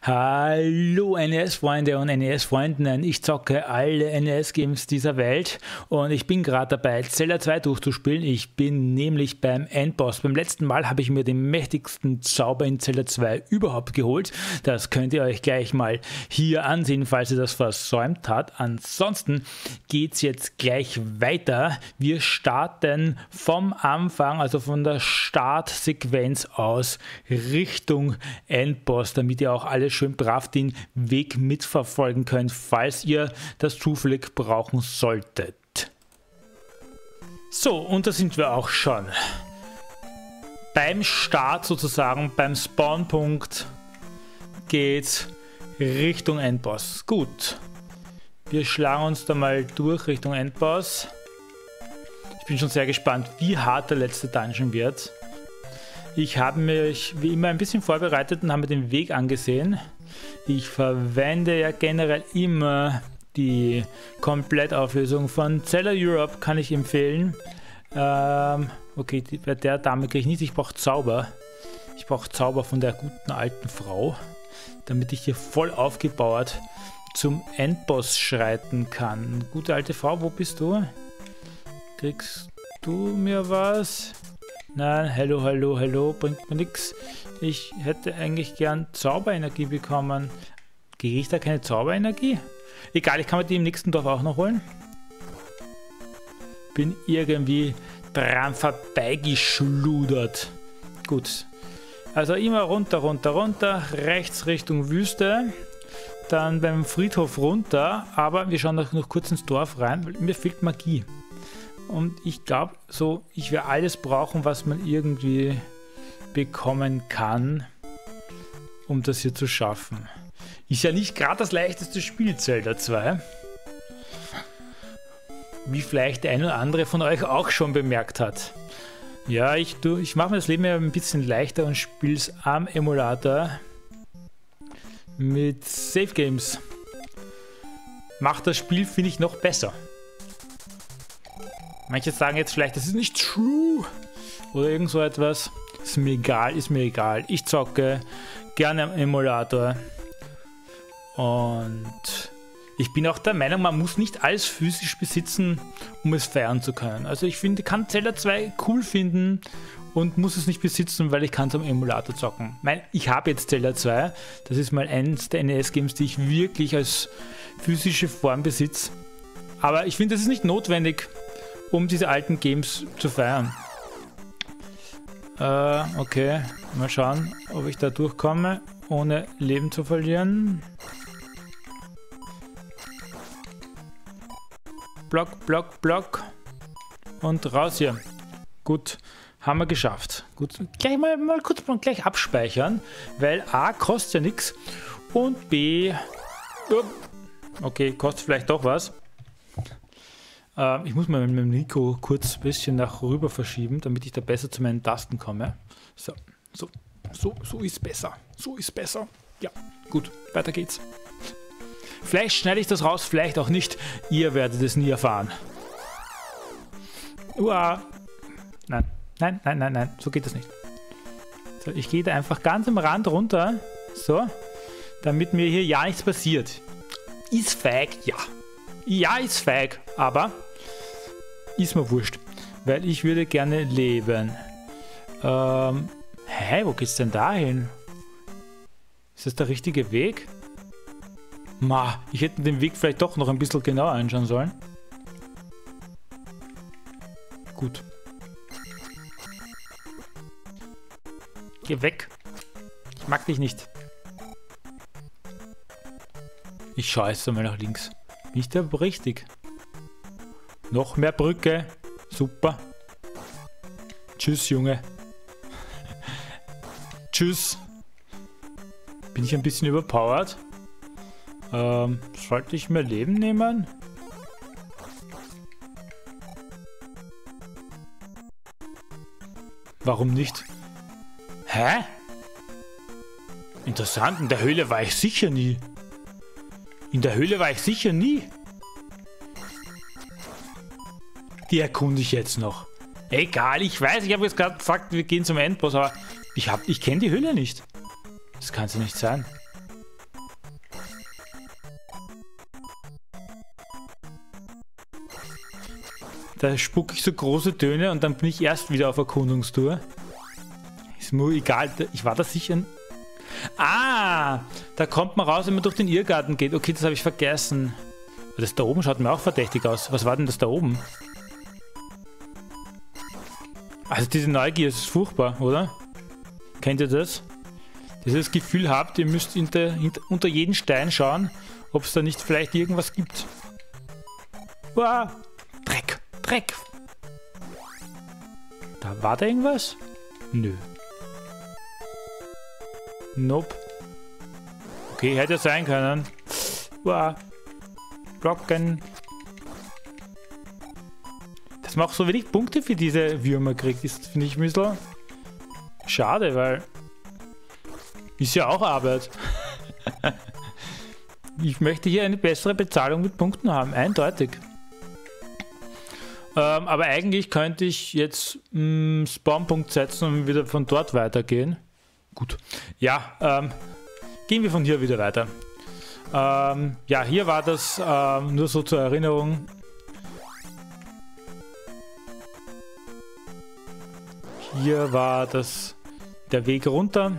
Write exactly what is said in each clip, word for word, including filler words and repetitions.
Hallo N E S-Freunde und N E S-Freundinnen, ich zocke alle N E S-Games dieser Welt und ich bin gerade dabei, Zelda zwei durchzuspielen. Ich bin nämlich beim Endboss. Beim letzten Mal habe ich mir den mächtigsten Zauber in Zelda zwei überhaupt geholt. Das könnt ihr euch gleich mal hier ansehen, falls ihr das versäumt habt. Ansonsten geht es jetzt gleich weiter. Wir starten vom Anfang, also von der Startsequenz aus Richtung Endboss, damit ihr auch alle schön brav den Weg mitverfolgen könnt, falls ihr das zufällig brauchen solltet. So, und da sind wir auch schon. Beim Start sozusagen, beim Spawnpunkt geht's Richtung Endboss. Gut, wir schlagen uns da mal durch Richtung Endboss. Ich bin schon sehr gespannt, wie hart der letzte Dungeon wird. Ich habe mich wie immer ein bisschen vorbereitet und habe mir den Weg angesehen. Ich verwende ja generell immer die Komplettauflösung von Zelda Europe, kann ich empfehlen. Ähm, okay, die, bei der Dame kriege ich nicht, ich brauche Zauber. Ich brauche Zauber von der guten alten Frau, damit ich hier voll aufgebaut zum Endboss schreiten kann. Gute alte Frau, wo bist du? Kriegst du mir was? Nein, hallo, hallo, hallo, bringt mir nichts. Ich hätte eigentlich gern Zauberenergie bekommen. Kriege ich da keine Zauberenergie? Egal, ich kann mir die im nächsten Dorf auch noch holen. Bin irgendwie dran vorbeigeschludert. Gut. Also immer runter, runter, runter. Rechts Richtung Wüste. Dann beim Friedhof runter. Aber wir schauen noch, noch kurz ins Dorf rein, weil mir fehlt Magie. Und ich glaube, so, ich werde alles brauchen, was man irgendwie bekommen kann, um das hier zu schaffen. Ist ja nicht gerade das leichteste Spiel, Zelda zwei. Wie vielleicht der ein oder andere von euch auch schon bemerkt hat. Ja, ich, ich mache mir das Leben ja ein bisschen leichter und spiele es am Emulator mit Safe Games. Macht das Spiel, finde ich, noch besser. Manche sagen jetzt vielleicht, das ist nicht true oder irgend so etwas. Ist mir egal, ist mir egal. Ich zocke gerne am Emulator. Und ich bin auch der Meinung, man muss nicht alles physisch besitzen, um es feiern zu können. Also ich finde, kann Zelda zwei cool finden und muss es nicht besitzen, weil ich kann es am Emulator zocken. Ich meine, ich habe jetzt Zelda zwei. Das ist mal eins der N E S-Games, die ich wirklich als physische Form besitze. Aber ich finde, das ist nicht notwendig, um diese alten Games zu feiern. Äh, okay, mal schauen, ob ich da durchkomme, ohne Leben zu verlieren. Block, Block, Block. Und raus hier. Gut, haben wir geschafft. Gut, gleich mal, mal kurz mal gleich abspeichern, weil A kostet ja nichts und B, okay, kostet vielleicht doch was. Ich muss mal mit meinem Mikro kurz ein bisschen nach rüber verschieben, damit ich da besser zu meinen Tasten komme. So, so, so, so ist besser. So ist besser. Ja, gut, weiter geht's. Vielleicht schneide ich das raus, vielleicht auch nicht. Ihr werdet es nie erfahren. Uah. Nein, nein, nein, nein, nein, so geht das nicht. So, ich gehe da einfach ganz am Rand runter. So, damit mir hier ja nichts passiert. Ist fake, ja. Ja, ist fake, aber ist mir wurscht, weil ich würde gerne leben. Ähm, hä, wo geht's denn da hin? Ist das der richtige Weg? Ma, ich hätte den Weg vielleicht doch noch ein bisschen genauer anschauen sollen. Gut. Geh weg. Ich mag dich nicht. Ich schaue jetzt einmal nach links. Nicht aber richtig. Noch mehr Brücke. Super. Tschüss, Junge. Tschüss. Bin ich ein bisschen überpowered? Ähm, sollte ich mehr Leben nehmen? Warum nicht? Hä? Interessant, in der Höhle war ich sicher nie. In der Höhle war ich sicher nie. Die erkunde ich jetzt noch. Egal, ich weiß, ich habe jetzt gerade gesagt, wir gehen zum Endboss, aber ich, hab, ich kenne die Höhle nicht. Das kann es ja nicht sein. Da spucke ich so große Töne und dann bin ich erst wieder auf Erkundungstour. Ist mir egal, ich war da sicher... Ah, da kommt man raus, wenn man durch den Irrgarten geht. Okay, das habe ich vergessen. Das da oben schaut mir auch verdächtig aus. Was war denn das da oben? Also diese Neugier ist furchtbar, oder? Kennt ihr das? Dieses Gefühl habt, ihr müsst hinter, hinter, unter jeden Stein schauen, ob es da nicht vielleicht irgendwas gibt. Wow. Dreck, Dreck. Da war da irgendwas? Nö. Nope. Okay, hätte sein können. Wow. Blocken. Dass man auch so wenig Punkte für diese Würmer kriegt, ist, finde ich, ein bisschen schade, weil ist ja auch Arbeit. Ich möchte hier eine bessere Bezahlung mit Punkten haben, eindeutig. Ähm, aber eigentlich könnte ich jetzt einen Spawnpunkt setzen und wieder von dort weitergehen. Gut. Ja, ähm, gehen wir von hier wieder weiter. Ähm, ja, hier war das ähm, nur so zur Erinnerung. Hier war das der Weg runter.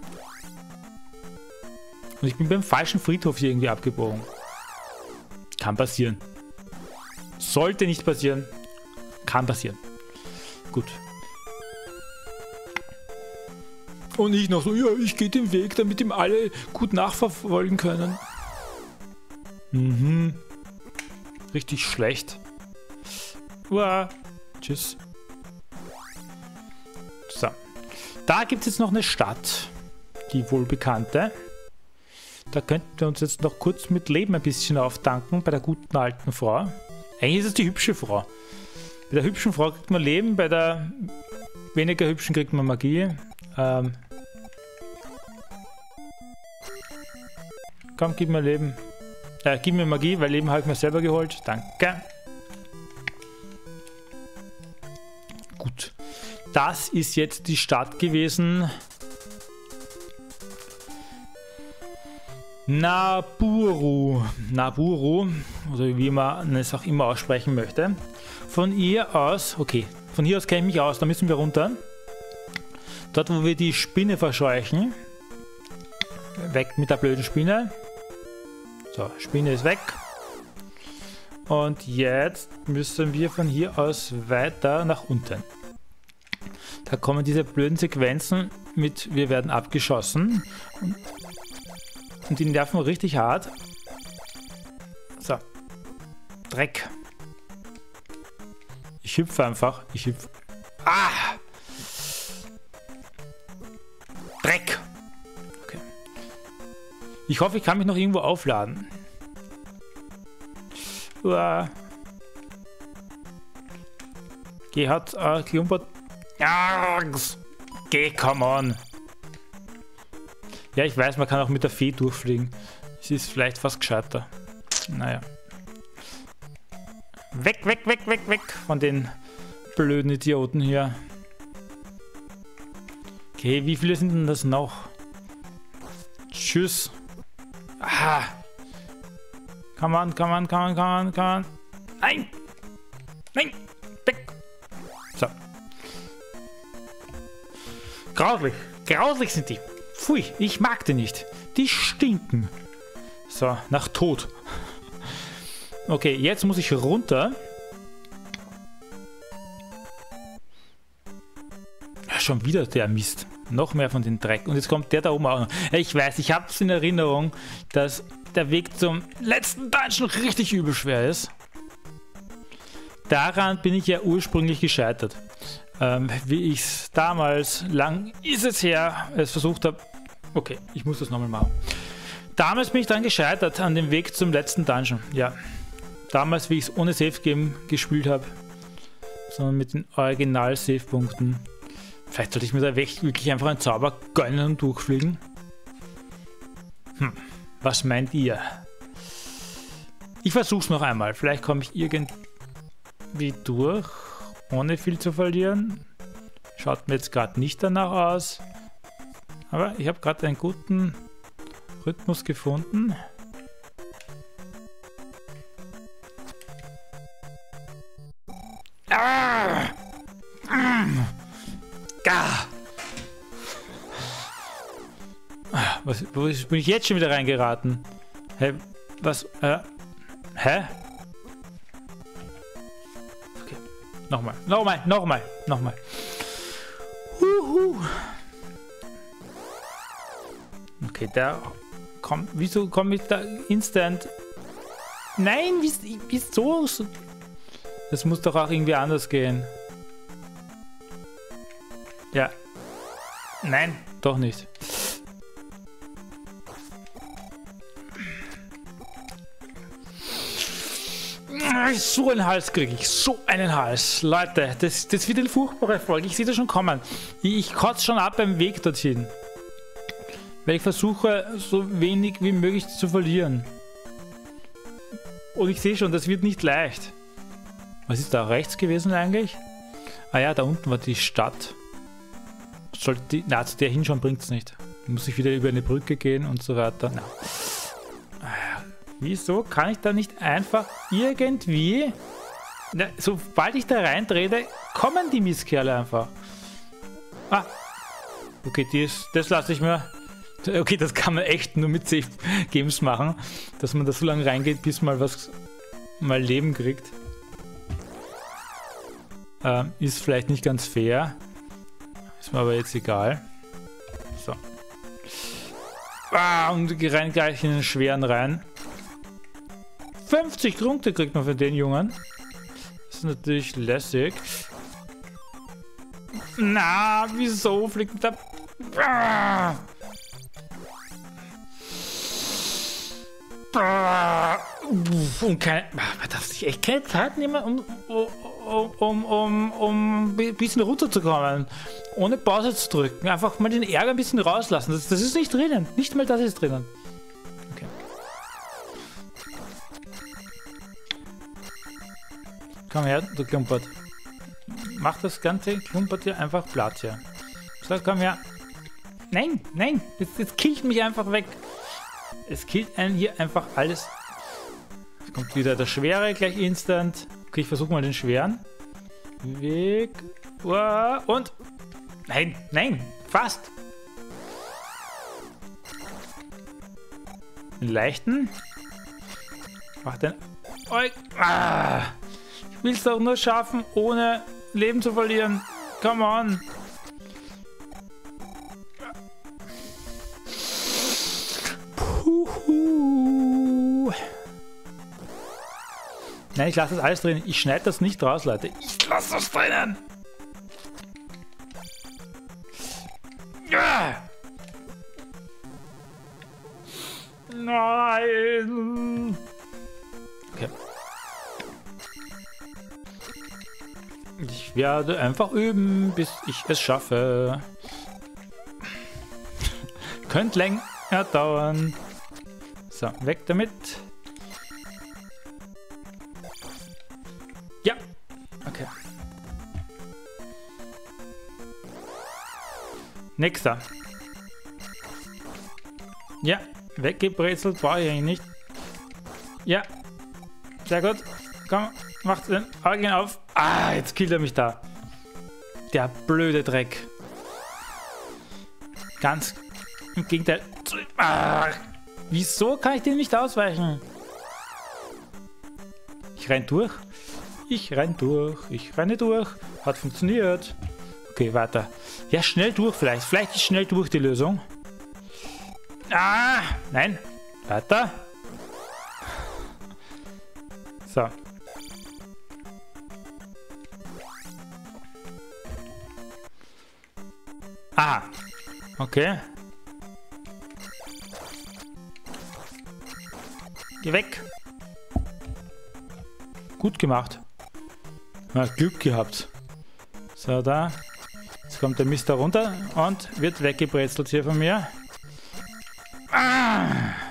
Und ich bin beim falschen Friedhof hier irgendwie abgebogen. Kann passieren. Sollte nicht passieren. Kann passieren. Gut. Und ich noch so, ja, ich gehe den Weg, damit ihm alle gut nachverfolgen können. Mhm. Richtig schlecht. Uah. Tschüss. So. Da gibt es jetzt noch eine Stadt. Die wohlbekannte. Da könnten wir uns jetzt noch kurz mit Leben ein bisschen auftanken bei der guten alten Frau. Eigentlich ist es die hübsche Frau. Bei der hübschen Frau kriegt man Leben, bei der weniger hübschen kriegt man Magie. Ähm Komm, gib mir Leben. Äh, gib mir Magie, weil Leben habe ich mir selber geholt. Danke. Gut. Das ist jetzt die Stadt gewesen. Naburu. Naburu, oder wie man es auch immer aussprechen möchte. Von ihr aus, okay, von hier aus kenne ich mich aus, da müssen wir runter. Dort, wo wir die Spinne verscheuchen. Weg mit der blöden Spinne. So, Spinne ist weg. Und jetzt müssen wir von hier aus weiter nach unten. Da kommen diese blöden Sequenzen mit, wir werden abgeschossen. Und Und die nerven richtig hart. So. Dreck. Ich hüpfe einfach. Ich hüpfe. Ah! Dreck. Okay. Ich hoffe, ich kann mich noch irgendwo aufladen. Uah. Geh hat äh, Klumpert. Ja, geh, come on. Ja, ich weiß, man kann auch mit der Fee durchfliegen. Es ist vielleicht fast gescheiter. Naja. Weg, weg, weg, weg, weg von den blöden Idioten hier. Okay, wie viele sind denn das noch? Tschüss. Ah. Come on, come on, come on, come on, come on. Nein! Nein! Weg! So. Grauslich. Grauslich sind die. Pfui, ich mag die nicht. Die stinken. So, nach Tod. Okay, jetzt muss ich runter. Ja, schon wieder der Mist. Noch mehr von den Dreck. Und jetzt kommt der da oben auch noch. Ich weiß, ich habe es in Erinnerung, dass der Weg zum letzten Dungeon richtig übel schwer ist. Daran bin ich ja ursprünglich gescheitert. Ähm, wie ich es damals, lang ist es her, es versucht habe. Okay, ich muss das nochmal machen. Damals bin ich dann gescheitert an dem Weg zum letzten Dungeon. Ja, damals, wie ich es ohne Save Game gespielt habe, sondern mit den Original-Save-Punkten. Vielleicht sollte ich mir da wirklich einfach einen Zauber gönnen und durchfliegen. Hm, was meint ihr? Ich versuche es noch einmal. Vielleicht komme ich irgendwie durch, ohne viel zu verlieren. Schaut mir jetzt gerade nicht danach aus. Aber ich habe gerade einen guten Rhythmus gefunden. was, wo ist, bin ich jetzt schon wieder reingeraten? Hä? Was? Äh, hä? Okay. Nochmal, nochmal, nochmal, nochmal. Huhu. Okay, der kommt. Wieso komme ich da instant? Nein, wieso? Das muss doch auch irgendwie anders gehen. Ja. Nein, doch nicht. So einen Hals kriege ich. So einen Hals. Leute, das, das wird eine furchtbare Folge. Ich sehe das schon kommen. Ich kotze schon ab beim Weg dorthin. Weil ich versuche, so wenig wie möglich zu verlieren. Und ich sehe schon, das wird nicht leicht. Was ist da rechts gewesen eigentlich? Ah ja, da unten war die Stadt. Sollte die, na, zu der hinschauen bringt es nicht. Muss ich wieder über eine Brücke gehen und so weiter. Na. Wieso kann ich da nicht einfach irgendwie... Na, sobald ich da reintrete, kommen die Mistkerle einfach. Ah. Okay, die ist, das lasse ich mir... Okay, das kann man echt nur mit Safe Games machen, dass man da so lange reingeht, bis mal was mal Leben kriegt. Ähm, ist vielleicht nicht ganz fair. Ist mir aber jetzt egal. So. Ah, und ich rein gleich in den schweren rein. fünfzig Punkte kriegt man für den Jungen. Das ist natürlich lässig. Na, wieso fliegt da... Ah. Und keine, man darf sich echt keine Zeit nehmen, um, um, um, um, um ein bisschen runterzukommen. Ohne Pause zu drücken. Einfach mal den Ärger ein bisschen rauslassen. Das, das ist nicht drinnen. Nicht mal das ist drinnen. Okay. Komm her, du Klumpert. Mach das ganze Klumpert hier einfach platt hier. So, komm her. Nein, nein. Jetzt, jetzt killt mich einfach weg. Es killt einen hier einfach alles. Jetzt kommt wieder der Schwere gleich instant. Okay, ich versuche mal den Schweren. Weg. Und. Nein, nein, fast. Den leichten. Mach den. Ah, ich will es doch nur schaffen, ohne Leben zu verlieren. Come on. Nein, ich lasse das alles drin. Ich schneide das nicht raus, Leute. Ich lasse das drinnen. Ja. Nein. Okay. Ich werde einfach üben, bis ich es schaffe. Könnte länger dauern. So, weg damit. Ja, okay. Nächster. Ja, weggebrezelt brauche ich eigentlich nicht. Ja, sehr gut. Komm, macht den Augen auf. Ah, jetzt killt er mich da. Der blöde Dreck. Ganz im Gegenteil. Ah, wieso kann ich dem nicht ausweichen? Ich renn durch. Ich renn durch. Ich renne durch. Hat funktioniert. Okay, weiter. Ja, schnell durch vielleicht. Vielleicht ist schnell durch die Lösung. Ah, nein. Weiter. So. Ah. Okay. Geh weg. Gut gemacht. Ja, Glück gehabt. So, da. Jetzt kommt der Mister runter und wird weggebrezelt hier von mir. Ah.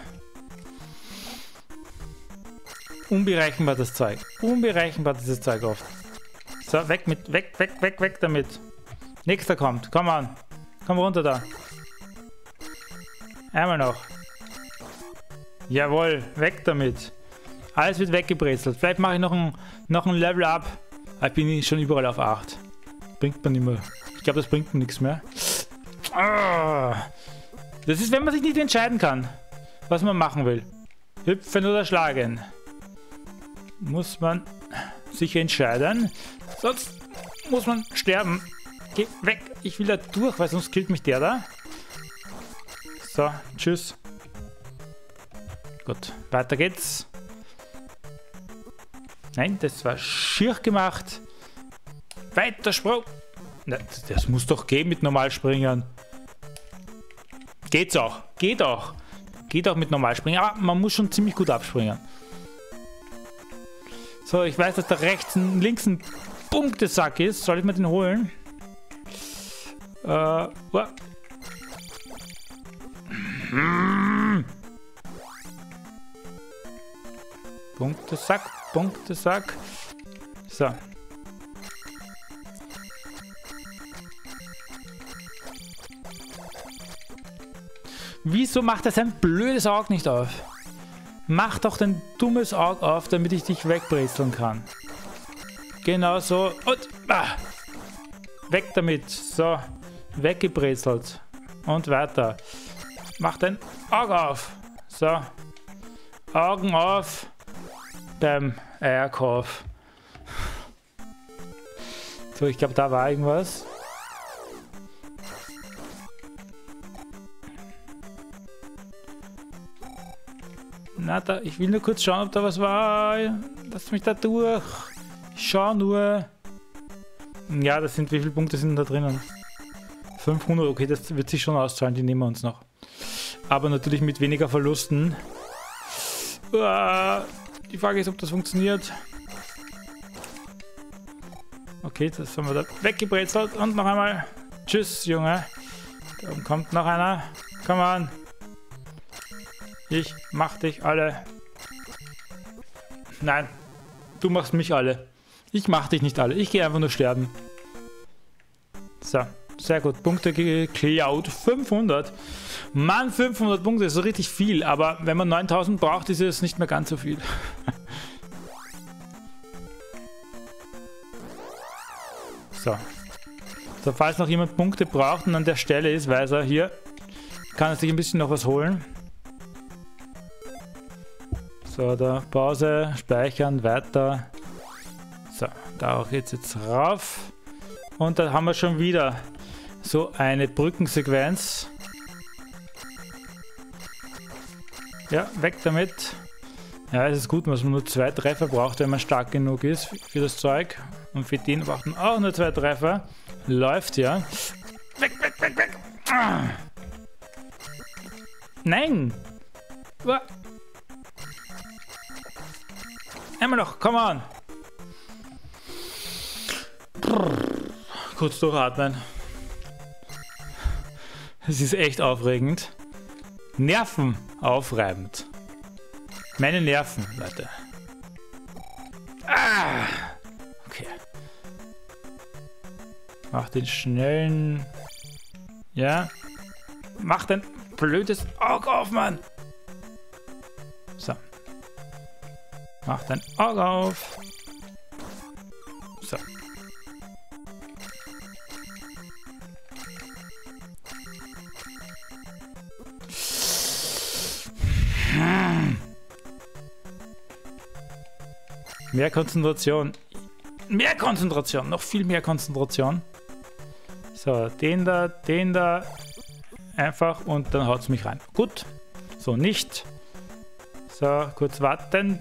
Unberechenbar das Zeug. Unberechenbar dieses Zeug oft. So, weg mit, weg, weg, weg, weg damit. Nächster kommt. Komm an. Komm runter da. Einmal noch. Jawohl, weg damit. Alles wird weggebrezelt. Vielleicht mache ich noch ein, noch ein Level up. Ich bin schon überall auf acht. Bringt man nicht mehr. Ich glaube, das bringt mir nichts mehr. Ah. Das ist, wenn man sich nicht entscheiden kann, was man machen will. Hüpfen oder schlagen. Muss man sich entscheiden. Sonst muss man sterben. Geh weg. Ich will da durch, weil sonst killt mich der da. So, tschüss. Gut, weiter geht's. Nein, das war schier gemacht. Weiter Sprung. Na, das muss doch gehen mit Normalspringen. Geht's auch. Geht auch. Geht auch mit Normalspringen. Aber man muss schon ziemlich gut abspringen. So, ich weiß, dass da rechts und links ein Punktesack ist. Soll ich mir den holen? Äh, uh. hm. Punktesack, Punktesack. So. Wieso macht er sein blödes Auge nicht auf? Mach doch dein dummes Auge auf, damit ich dich wegbrezeln kann. Genau so. Und ah, weg damit. So. Weggebrezelt. Und weiter. Mach dein Auge auf. So. Augen auf. Beim Eierkauf. So, ich glaube, da war irgendwas. Na, da, ich will nur kurz schauen, ob da was war. Lass mich da durch. Ich schau nur. Ja, das sind, wie viele Punkte sind da drinnen? fünfhundert, okay, das wird sich schon auszahlen, die nehmen wir uns noch. Aber natürlich mit weniger Verlusten. Uah, die Frage ist, ob das funktioniert. Okay, das haben wir da weggebrezelt. Und noch einmal. Tschüss, Junge. Da oben kommt noch einer. Come on. Ich mach dich alle. Nein, du machst mich alle. Ich mach dich nicht alle. Ich gehe einfach nur sterben. So, sehr gut. Punkte geklaut. fünfhundert. Mann, fünfhundert Punkte ist so richtig viel. Aber wenn man neuntausend braucht, ist es nicht mehr ganz so viel. So. So, falls noch jemand Punkte braucht und an der Stelle ist, weiß er hier, kann er sich ein bisschen noch was holen. So, da Pause, speichern, weiter. So, da geht's jetzt rauf. Und da haben wir schon wieder so eine Brückensequenz. Ja, weg damit. Ja, es ist gut, dass man nur zwei Treffer braucht, wenn man stark genug ist für das Zeug. Und für den braucht man auch nur zwei Treffer. Läuft ja. Weg, weg, weg, weg. Ah. Nein! Uah. Einmal noch, come on! Brrr. Kurz durchatmen. Es ist echt aufregend. Nerven aufreibend. Meine Nerven, Leute. Ah! Okay. Mach den schnellen. Ja. Mach dein blödes Auge auf, Mann! So. Mach dein Auge auf. So. Mehr Konzentration. Mehr Konzentration. Noch viel mehr Konzentration. So, den da, den da. Einfach und dann haut es mich rein. Gut. So, nicht. So, kurz warten.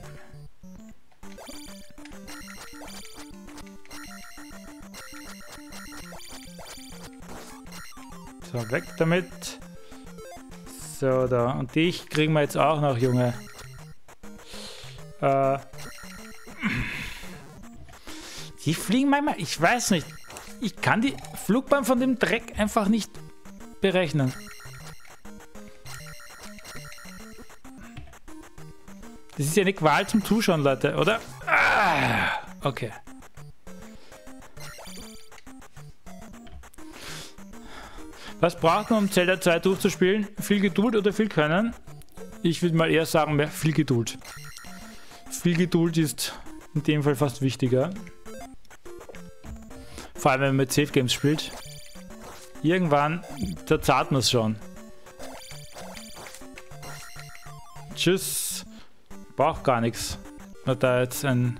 So, weg damit. So, da. Und dich kriegen wir jetzt auch noch, Junge. Äh. Die fliegen manchmal. Ich weiß nicht. Ich kann die Flugbahn von dem Dreck einfach nicht berechnen. Das ist ja eine Qual zum Zuschauen, Leute, oder? Ah, okay. Was braucht man, um Zelda zwei durchzuspielen? Viel Geduld oder viel Können? Ich würde mal eher sagen, mehr viel Geduld. Viel Geduld ist in dem Fall fast wichtiger. Vor allem, wenn man mit Safe Games spielt. Irgendwann, da zahlt man es schon. Tschüss. Braucht gar nichts. Da jetzt ein...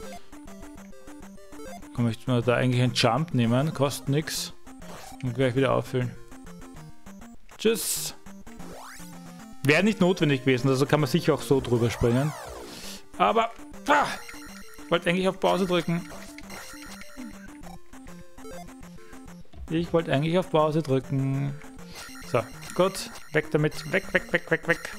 Kann ich mir da eigentlich einen Jump nehmen? Kostet nichts. Und gleich wieder auffüllen. Tschüss. Wäre nicht notwendig gewesen, also kann man sicher auch so drüber springen. Aber... Ah, ich wollte eigentlich auf Pause drücken. Ich wollte eigentlich auf Pause drücken. So, gut. Weg damit. Weg, weg, weg, weg, weg.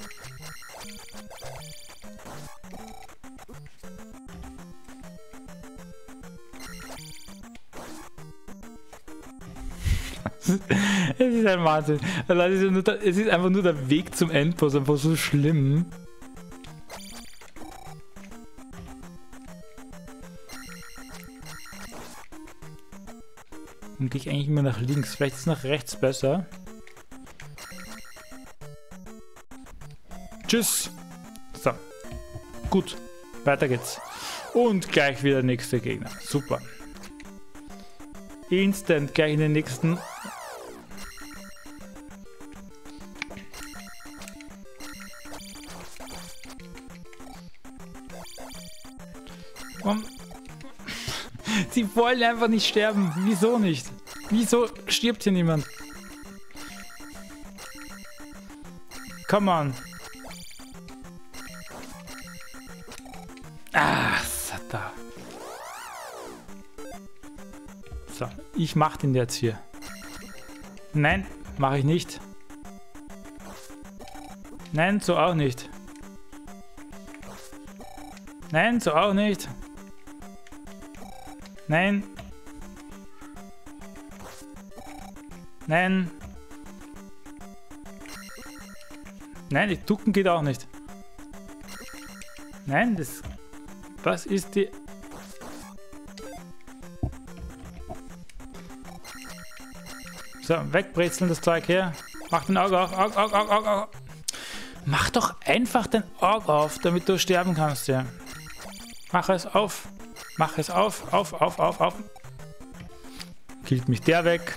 Es ist ein Wahnsinn. Es ist einfach nur der Weg zum Endboss einfach so schlimm. Dann gehe ich eigentlich immer nach links. Vielleicht ist es nach rechts besser. Tschüss. So. Gut. Weiter geht's. Und gleich wieder der nächste Gegner. Super. Instant gleich in den nächsten. Um. Sie wollen einfach nicht sterben. Wieso nicht? Wieso stirbt hier niemand? Come on. Ah, Sata. So, ich mach den jetzt hier. Nein, mache ich nicht. Nein, so auch nicht. Nein, so auch nicht. Nein. Nein. Nein, die ducken geht auch nicht. Nein, das... Was ist die... So, wegbrezeln das Zeug her. Mach den Auge auf. Auge, Auge, Auge, Auge. Mach doch einfach den Auge auf, damit du sterben kannst, ja. Mach es auf. Mach es auf. Auf, auf, auf, auf. Killt mich der weg.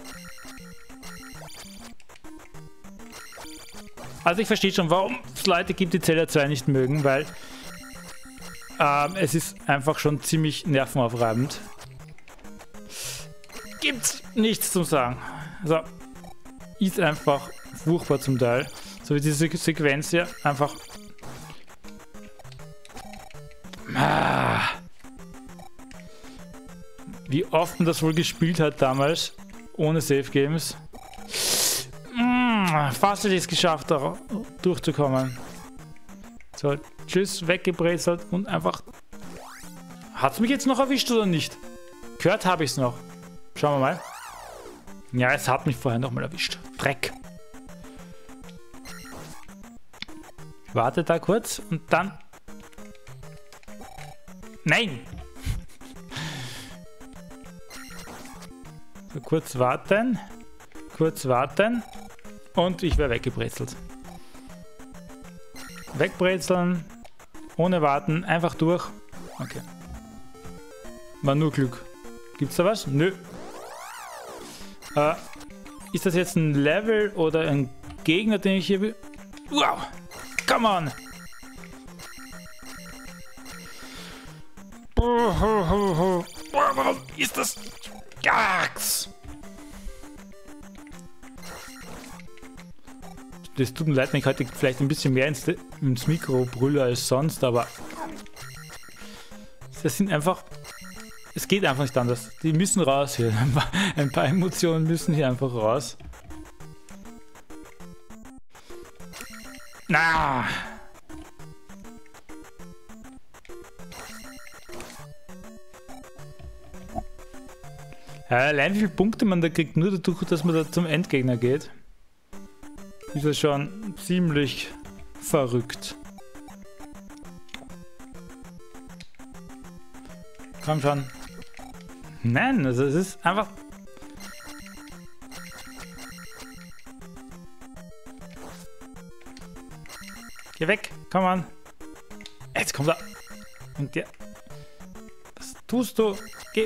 Also ich verstehe schon, warum es Leute gibt, die Zelda zwei nicht mögen, weil ähm, es ist einfach schon ziemlich nervenaufreibend. Gibt's nichts zum Sagen. Also, ist einfach furchtbar zum Teil. So wie diese Sequenz hier einfach... Ah. Wie oft man das wohl gespielt hat damals, ohne Save Games. Mm, fast hätte ich es geschafft, da durchzukommen. So, tschüss, weggebrezelt und einfach... Hat es mich jetzt noch erwischt oder nicht? Gehört habe ich es noch. Schauen wir mal. Ja, es hat mich vorher noch mal erwischt. Dreck. Ich warte da kurz und dann... Nein! So, kurz warten. Kurz warten. Und ich wäre weggebrezelt. Wegbrezeln. Ohne warten. Einfach durch. Okay. War nur Glück. Gibt's da was? Nö. Äh, ist das jetzt ein Level oder ein Gegner, den ich hier will? Wow! Come on! Warum ist das? Gax! Das tut mir leid, wenn ich heute vielleicht ein bisschen mehr ins, ins Mikro brülle als sonst, aber das sind einfach... Es geht einfach nicht anders. Die müssen raus hier. Ein paar Emotionen müssen hier einfach raus. Na! Ja, allein wie viele Punkte man da kriegt, nur dadurch, dass man da zum Endgegner geht, ist das schon ziemlich verrückt. Komm schon. Nein, also es ist einfach... Geh weg, komm an. Jetzt kommt er. Und der... Was tust du? Geh...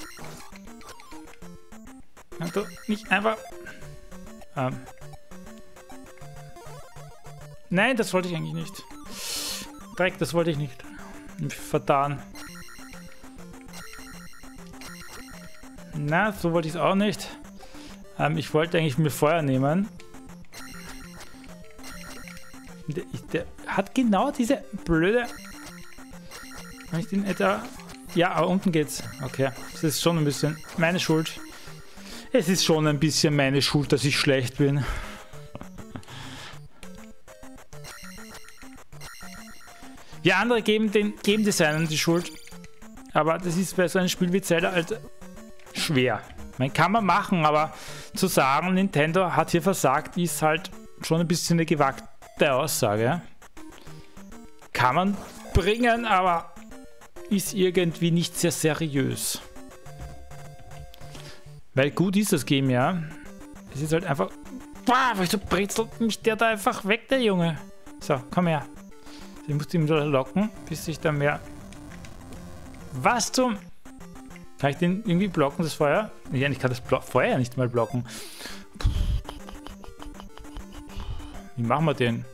Kannst du nicht einfach... Ähm... Nein, das wollte ich eigentlich nicht. Dreck, das wollte ich nicht. Vertan. Na, so wollte ich es auch nicht. Ähm, ich wollte eigentlich mir Feuer nehmen. Der, ich, der hat genau diese blöde... Kann ich den etwa... Ja, aber unten geht's. Okay, das ist schon ein bisschen meine Schuld. Es ist schon ein bisschen meine Schuld, dass ich schlecht bin. Ja, andere geben den Game Designern die Schuld. Aber das ist bei so einem Spiel wie Zelda halt schwer. Man kann man machen, aber zu sagen, Nintendo hat hier versagt, ist halt schon ein bisschen eine gewagte Aussage. Kann man bringen, aber ist irgendwie nicht sehr seriös. Weil gut ist das Game, ja. Es ist halt einfach... Boah, wieso brezelt mich der da einfach weg, der Junge? So, komm her. Ich muss ihn wieder locken, bis sich da mehr... Was zum... Kann ich den irgendwie blocken, das Feuer? Ja, ich kann das Blo Feuer ja nicht mal blocken. Wie machen wir den?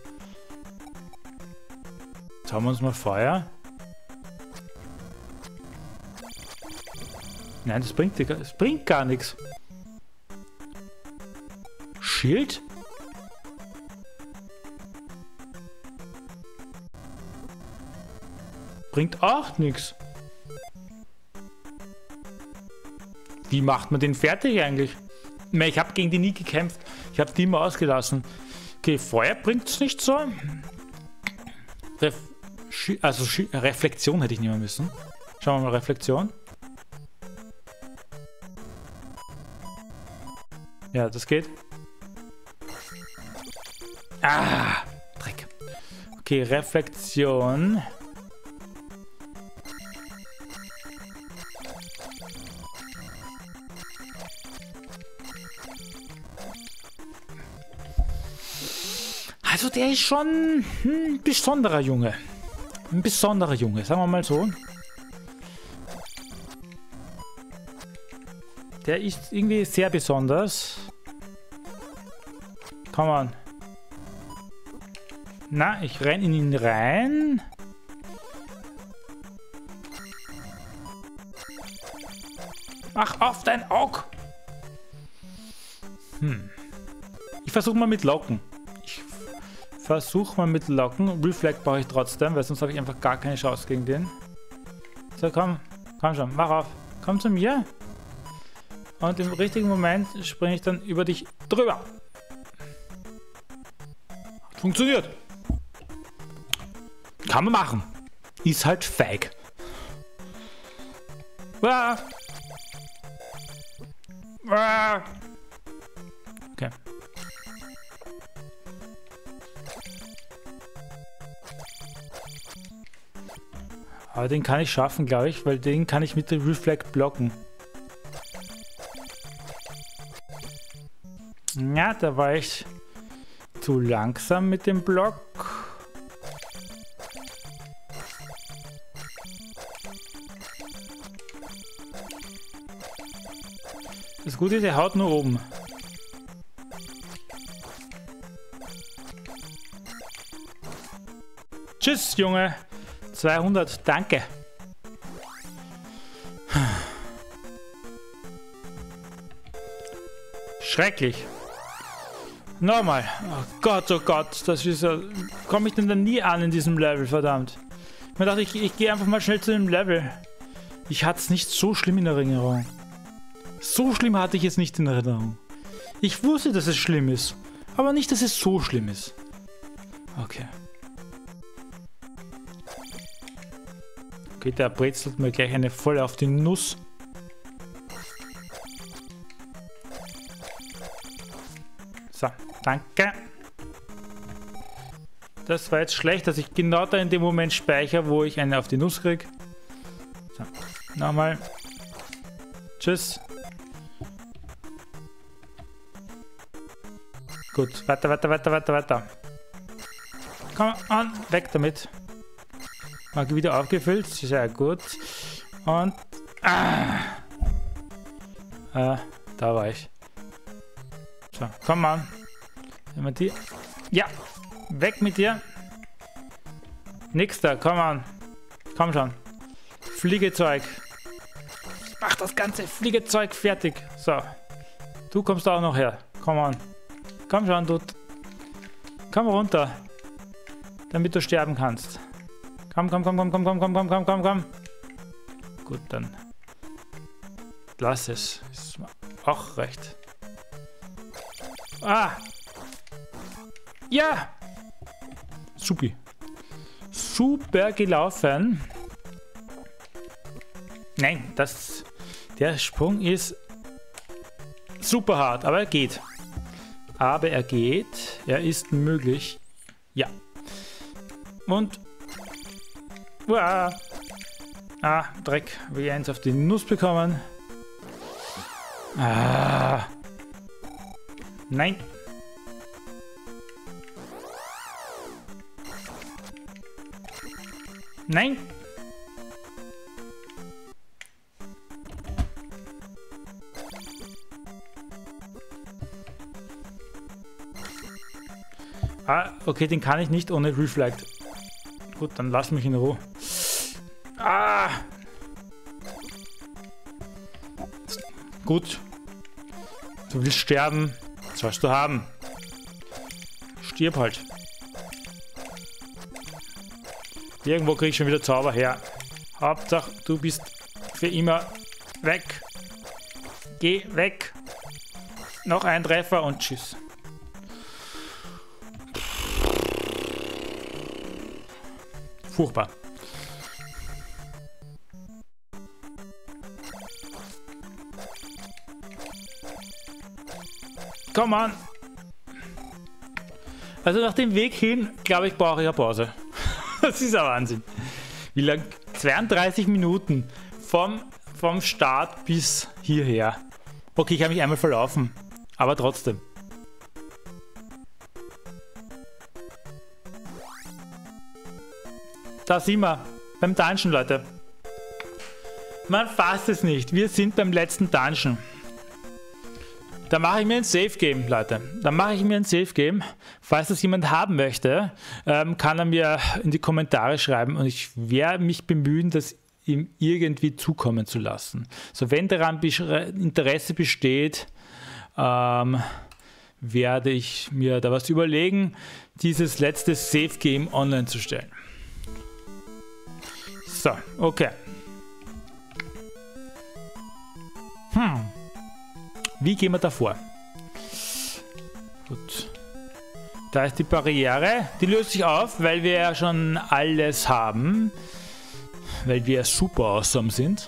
Jetzt haben wir uns mal Feuer. Nein, das bringt, das bringt gar nichts. Schild? Bringt auch nichts. Wie macht man den fertig eigentlich? Ich habe gegen die nie gekämpft. Ich habe die immer ausgelassen. Okay, Feuer bringt es nicht so. Ref also Reflexion hätte ich nehmen müssen. Schauen wir mal, Reflexion. Ja, das geht. Ah, Dreck. Okay, Reflexion. Also der ist schon ein besonderer Junge. Ein besonderer Junge, sagen wir mal so. Der ist irgendwie sehr besonders. Komm on. Na, ich renn in ihn rein. Ach, auf dein Auge! Hm. Ich versuche mal mit Locken. Ich versuche mal mit Locken. Reflect brauche ich trotzdem, weil sonst habe ich einfach gar keine Chance gegen den. So, komm. Komm schon, mach auf. Komm zu mir. Und im richtigen Moment springe ich dann über dich drüber. Funktioniert. Kann man machen. Ist halt feig. Ah. Ah. Okay. Aber den kann ich schaffen, glaube ich, weil den kann ich mit dem Reflect blocken. Ja, da war ich zu langsam mit dem Block. Das Gute ist, der haut nur oben. Tschüss, Junge. zweihundert, danke. Schrecklich. Nochmal. Oh Gott, oh Gott. Das ist ja... Komme ich denn da nie an in diesem Level, verdammt. Ich dachte, ich, ich gehe einfach mal schnell zu dem Level. Ich hatte es nicht so schlimm in Erinnerung. So schlimm hatte ich es nicht in Erinnerung. Ich wusste, dass es schlimm ist. Aber nicht, dass es so schlimm ist. Okay. Okay, der brezelt mir gleich eine voll auf die Nuss. So, danke. Das war jetzt schlecht, dass ich genau da in dem Moment speichere, wo ich eine auf die Nuss kriege. So, nochmal. Tschüss. Gut, weiter, weiter, weiter, weiter, weiter. Komm an, weg damit. Marke wieder aufgefüllt, sehr gut. Und... Ah, ah da war ich. So, komm an. Wenn wir die... Ja, Weg mit dir. Nix da, komm an. Komm schon. Fliegezeug. Mach das ganze Fliegezeug fertig. So. Du kommst auch noch her. Komm an. Komm schon, du. Komm runter. Damit du sterben kannst. Komm, komm, komm, komm, komm, komm, komm, komm, komm, komm, komm. Gut, dann. Lass es. Ist mir auch recht. Ah! Ja! Supi. Super gelaufen. Nein, das, der Sprung ist super hart, aber er geht. Aber er geht. Er ist möglich. Ja. Und. Uah. Ah, Dreck. Habe ich eins auf die Nuss bekommen. Ah. Nein. Nein. Ah, okay, den kann ich nicht ohne Reflect. Gut, dann lass mich in Ruhe. Ah! Gut. Du willst sterben. Sollst du haben. Stirb halt. Irgendwo krieg ich schon wieder Zauber her. Hauptsache, du bist für immer weg. Geh weg. Noch ein Treffer und tschüss. Furchtbar. Komm an. Also nach dem Weg hin, glaube ich, brauche ich eine Pause. Das ist ein Wahnsinn. Wie lang? zweiunddreißig Minuten vom, vom Start bis hierher. Okay, ich habe mich einmal verlaufen, aber trotzdem. Da sind wir, beim Dungeon, Leute. Man fasst es nicht, wir sind beim letzten Dungeon. Da mache ich mir ein Save-Game, Leute. Da mache ich mir ein Save-Game. Falls das jemand haben möchte, ähm, kann er mir in die Kommentare schreiben und ich werde mich bemühen, das ihm irgendwie zukommen zu lassen. So, wenn daran Interesse besteht, ähm, werde ich mir da was überlegen, dieses letzte Save-Game online zu stellen. So, okay. Hm. Wie gehen wir da vor? Gut. Da ist die Barriere. Die löst sich auf, weil wir ja schon alles haben. Weil wir super awesome sind.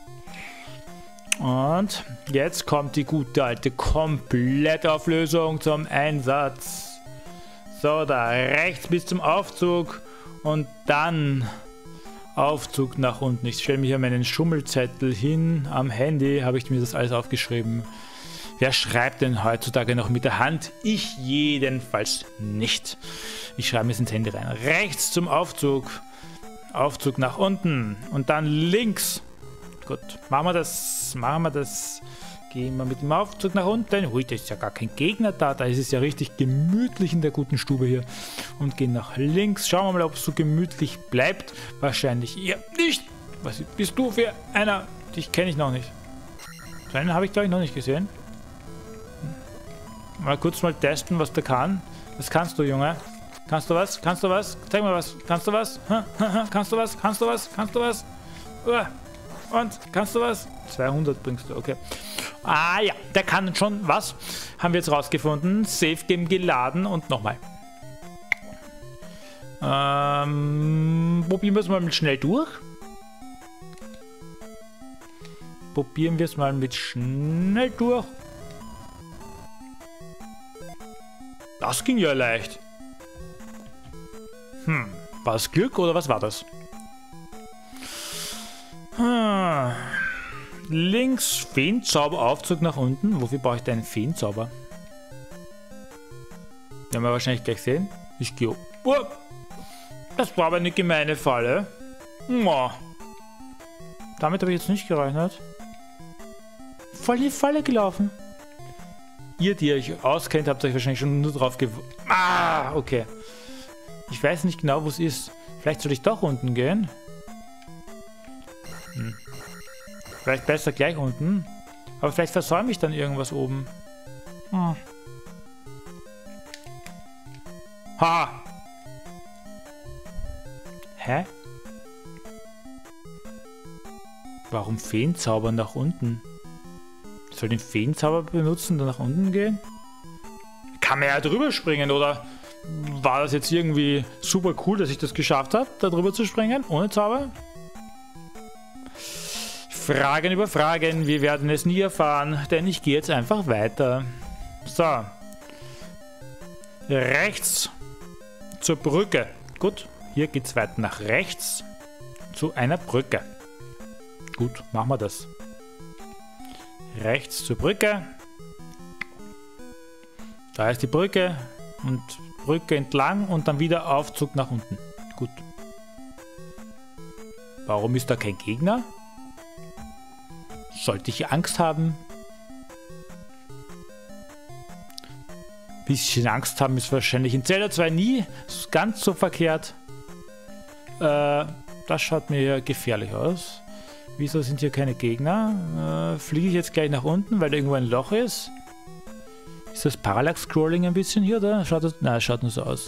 Und jetzt kommt die gute alte Komplettauflösung zum Einsatz. So, da rechts bis zum Aufzug. Und dann Aufzug nach unten. Ich stelle mich an meinen Schummelzettel hin. Am Handy habe ich mir das alles aufgeschrieben. Wer schreibt denn heutzutage noch mit der Hand? Ich jedenfalls nicht. Ich schreibe mir es ins Handy rein. Rechts zum Aufzug. Aufzug nach unten. Und dann links. Gut, machen wir das. Machen wir das. Gehen wir mit dem Aufzug nach unten. Ui, da ist ja gar kein Gegner da. Da ist es ja richtig gemütlich in der guten Stube hier. Und gehen nach links. Schauen wir mal, ob es so gemütlich bleibt. Wahrscheinlich eher nicht. Was bist du für einer? Dich kenne ich noch nicht. So einen habe ich, glaube ich, noch nicht gesehen. Mal kurz mal testen, was der kann. Was kannst du, Junge? Kannst du was? Kannst du was? Zeig mal was. Kannst du was? Kannst du was? Kannst du was? Kannst du was? Und? Kannst du was? zweihundert bringst du, okay. Ah ja, der kann schon was. Haben wir jetzt rausgefunden. Save Game geladen und nochmal. Ähm, probieren wir es mal mit schnell durch. Probieren wir es mal mit schnell durch. Das ging ja leicht. Hm, war es Glück oder was war das? Hm. Links Feenzauber, Aufzug nach unten. Wofür brauche ich denn einen Feenzauber? Werden wir wahrscheinlich gleich sehen. Ich gehe. Oh, das war aber eine gemeine Falle. Oh. Damit habe ich jetzt nicht gerechnet. Voll in die Falle gelaufen. Ihr, die euch auskennt, habt euch wahrscheinlich schon nur drauf gew... Ah, okay. Ich weiß nicht genau, wo es ist. Vielleicht soll ich doch unten gehen. Hm. Vielleicht besser gleich unten. Aber vielleicht versäume ich dann irgendwas oben. Hm. Ha! Hä? Warum Feenzauber nach unten? Ich soll den Feenzauber benutzen und dann nach unten gehen? Kann man ja drüber springen, oder? War das jetzt irgendwie super cool, dass ich das geschafft habe, da drüber zu springen, ohne Zauber? Fragen über Fragen, wir werden es nie erfahren, denn ich gehe jetzt einfach weiter. So. Rechts zur Brücke. Gut, hier geht es weiter nach rechts zu einer Brücke. Gut, machen wir das. Rechts zur Brücke. Da ist die Brücke und Brücke entlang und dann wieder Aufzug nach unten. Gut. Warum ist da kein Gegner? Sollte ich Angst haben? Bisschen Angst haben ist wahrscheinlich in Zelda zwei nie ganz so verkehrt. Äh, das schaut mir gefährlich aus. Wieso sind hier keine Gegner? Äh, fliege ich jetzt gleich nach unten, weil da irgendwo ein Loch ist? Ist das Parallax-Scrolling ein bisschen hier, oder? Schaut das? Nein, es schaut nur so aus.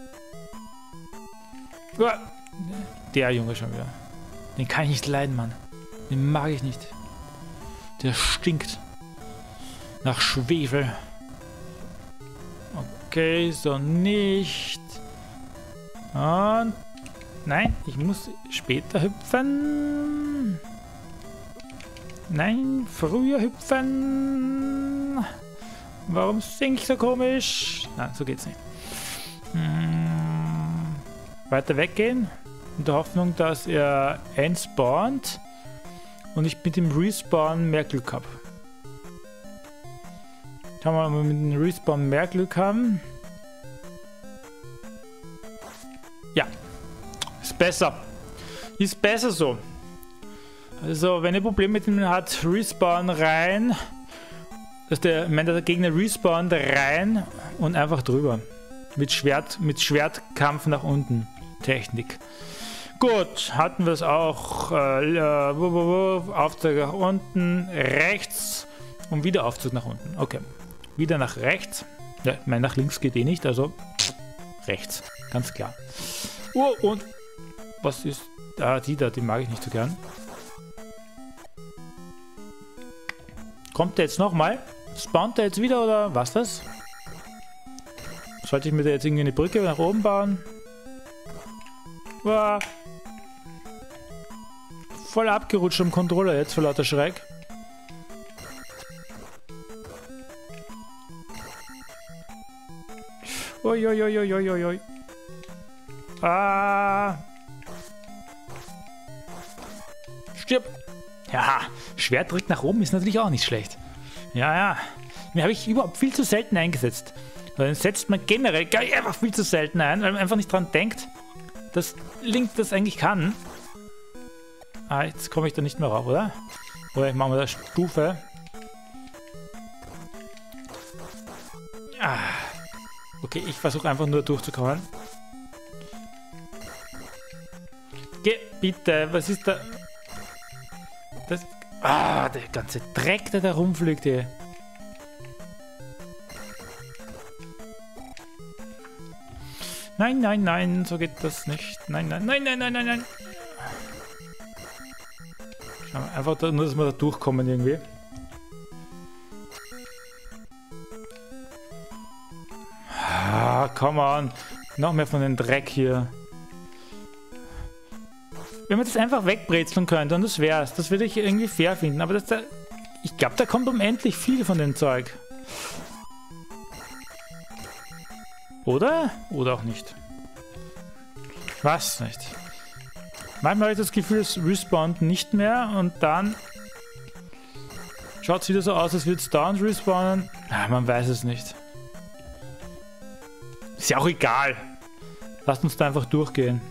Uah, der Junge schon wieder. Den kann ich nicht leiden, Mann. Den mag ich nicht. Der stinkt. Nach Schwefel. Okay, so nicht. Und... Nein, ich muss später hüpfen. Nein, früher hüpfen. Warum singe ich so komisch? Nein, so geht's nicht. Hm. Weiter weggehen. In der Hoffnung, dass er entspawnt. Und ich mit dem Respawn mehr Glück habe. Kann man mit dem Respawn mehr Glück haben? Ja. Ist besser. Ist besser so. Also, wenn ihr Probleme mit ihm hat, Respawn rein. Dass der, ich meine, der Gegner respawnt rein und einfach drüber. Mit Schwert, mit Schwertkampf nach unten. Technik. Gut, hatten wir es auch. Äh, Aufzug nach unten, rechts und wieder Aufzug nach unten. Okay. Wieder nach rechts. Ja, ich meine, nach links geht eh nicht, also rechts. Ganz klar. Oh, und was ist da? Die da, die mag ich nicht so gern. Kommt der jetzt nochmal? Spawnt der jetzt wieder oder was das? Sollte ich mir da jetzt irgendwie eine Brücke nach oben bauen? Wow. Voll abgerutscht am Controller jetzt vor lauter Schreck. Uiuiuiuiui. Ah. Stirb. Ja, Schwertdruck nach oben ist natürlich auch nicht schlecht. Ja, ja. Den habe ich überhaupt viel zu selten eingesetzt. Weil den setzt man generell einfach viel zu selten ein, weil man einfach nicht dran denkt, dass Link das eigentlich kann. Ah, jetzt komme ich da nicht mehr rauf, oder? Oder ich mache mal das Stufe. Ah. Okay, ich versuche einfach nur durchzukommen. Geh, bitte, was ist da? Das, ah, der ganze Dreck, der da rumfliegt hier. Nein, nein, nein, so geht das nicht. Nein, nein, nein, nein, nein, nein, nein. Schauen wir einfach da, nur, dass wir da durchkommen irgendwie. Ah, come on. Noch mehr von dem Dreck hier. Wenn man das einfach wegbrezeln könnte und das wär's, das würde ich irgendwie fair finden. Aber das da, ich glaube, da kommt unendlich viel von dem Zeug. Oder? Oder auch nicht. Was nicht. Manchmal habe ich das Gefühl, es respawnt nicht mehr und dann schaut es wieder so aus, als würde es dauernd respawnen. Ah, man weiß es nicht. Ist ja auch egal. Lasst uns da einfach durchgehen.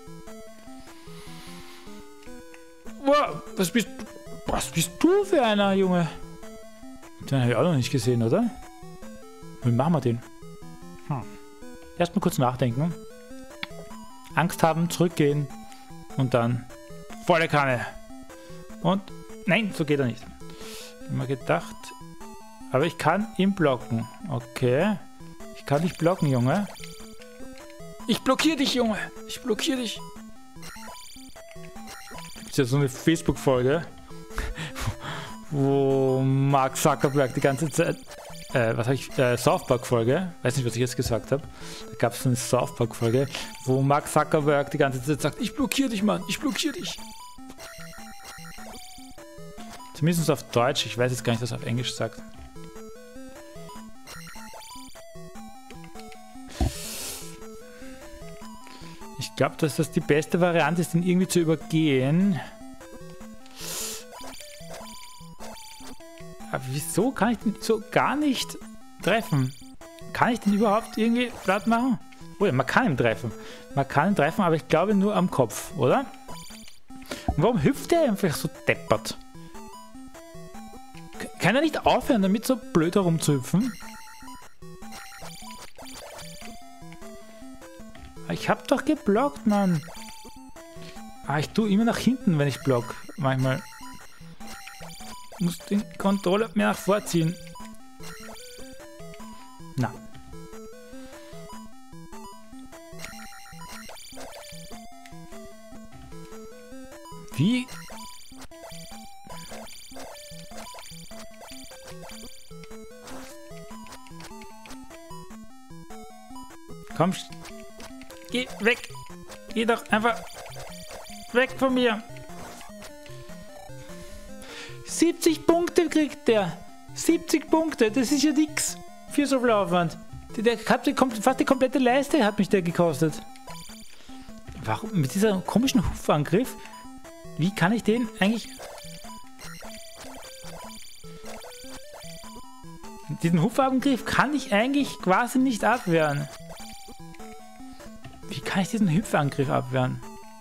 Wow, was bist du? Was bist du für einer, Junge? Den habe ich auch noch nicht gesehen, oder? Wie machen wir den? Hm. Erstmal kurz nachdenken. Angst haben, zurückgehen und dann volle Kanne. Und nein, so geht er nicht. Ich habe mir gedacht, aber ich kann ihn blocken. Okay. Ich kann dich blocken, Junge. Ich blockiere dich, Junge. Ich blockiere dich. Gibt es ja so eine Facebook-Folge, wo Mark Zuckerberg die ganze Zeit, äh, was habe ich, äh, South Park-Folge, weiß nicht, was ich jetzt gesagt habe, da gab es eine South Park-Folge, wo Mark Zuckerberg die ganze Zeit sagt, ich blockiere dich, Mann, ich blockiere dich. Zumindest auf Deutsch, ich weiß jetzt gar nicht, was er auf Englisch sagt. Ich glaube, dass das die beste Variante ist, den irgendwie zu übergehen. Aber wieso kann ich den so gar nicht treffen? Kann ich den überhaupt irgendwie platt machen? Oh ja, man kann ihn treffen. Man kann ihn treffen, aber ich glaube nur am Kopf, oder? Und warum hüpft der einfach so deppert? Kann er nicht aufhören, damit so blöd herumzuhüpfen? Ich hab doch geblockt, Mann. Ah, ich tue immer nach hinten, wenn ich block. Manchmal. Ich muss den Controller mehr nach vorziehen. Na. Wie? Komm. Geh weg! Geh doch einfach weg von mir! siebzig Punkte kriegt der! siebzig Punkte, das ist ja nix für so viel Aufwand. Der, der hat die, fast die komplette Leiste hat mich der gekostet. Warum? Mit dieser komischen Hufangriff? Wie kann ich den eigentlich... Diesen Hufangriff kann ich eigentlich quasi nicht abwehren. Wie kann ich diesen Hüpfangriff abwehren?